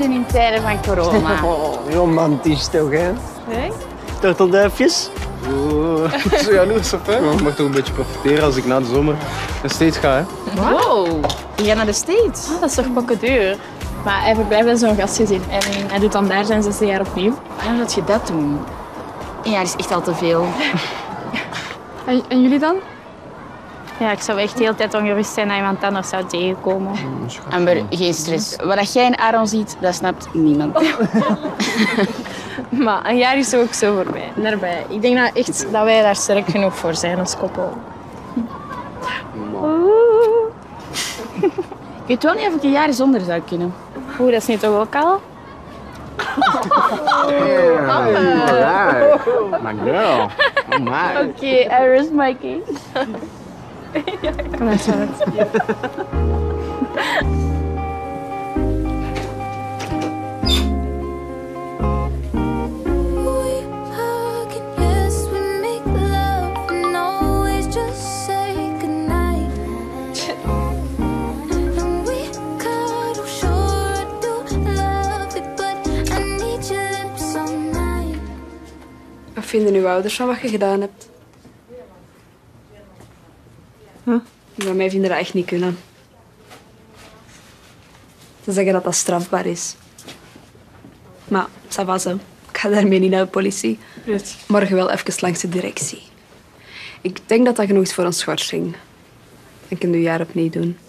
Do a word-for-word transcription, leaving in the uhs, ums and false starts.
vinden in tijden van corona? Oh, romantisch toch, hè? Nee? Turtelduifjes? Oh, zo jaloers op, hè? Ik mag toch een beetje profiteren als ik na de zomer naar States ga, hè? Wow, je gaat naar de States? Oh, dat is toch pokken duur. Maar hij verblijft in zo'n gastgezin en hij doet dan daar zijn zesde jaar opnieuw. Waarom zou je dat doen? Een jaar is echt al te veel. En, en jullie dan? Ja, ik zou echt de hele tijd ongerust zijn dat iemand anders zou tegenkomen. Amber, geen stress. Wat jij in Aaron ziet, dat snapt niemand. Maar een jaar is ook zo voorbij. Daarbij. Ik denk nou echt dat wij daar sterk genoeg voor zijn als koppel. Ik weet wel niet of ik een jaar zonder zou kunnen. Oeh, dat is niet toch ook al? Alright. My girl. Oh my. Oké, okay, I rest my case. Kom eens uit. Wat vinden uw ouders van wat je gedaan hebt? Huh? Bij mij vinden dat echt niet kunnen. Ze zeggen dat dat strafbaar is. Maar, ça va zo. Ik ga daarmee niet naar de politie. Yes. Morgen wel even langs de directie. Ik denk dat dat genoeg is voor een schorsing. Dan kun je je jaar opnieuw doen.